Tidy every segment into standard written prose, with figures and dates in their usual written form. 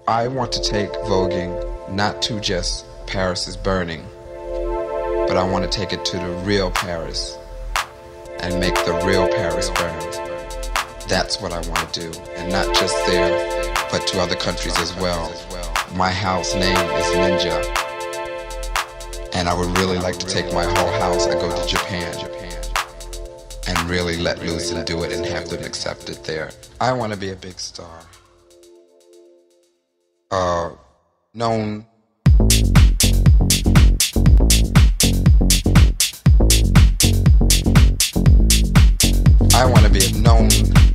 I want to take voguing not to just Paris is burning, but I want to take it to the real Paris and make the real Paris burn. That's what I want to do, and not just there, but to other countries as well. My house name is Ninja, and I would really like to take my whole house and go to Japan and really let loose and do it and have them accept it there. I want to be a big star. Known. I want to be known.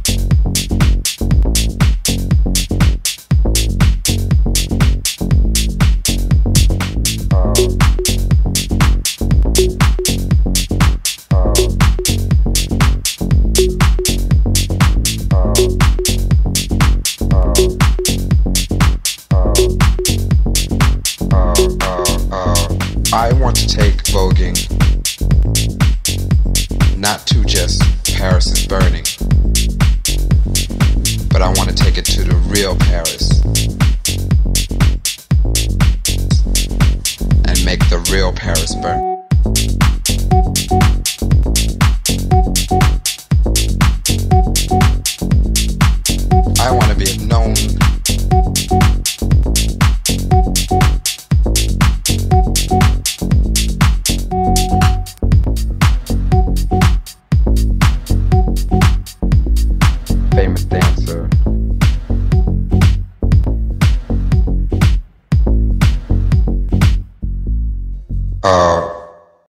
I want to take voguing not to just Paris is burning, but I want to take it to the real Paris and make the real Paris burn.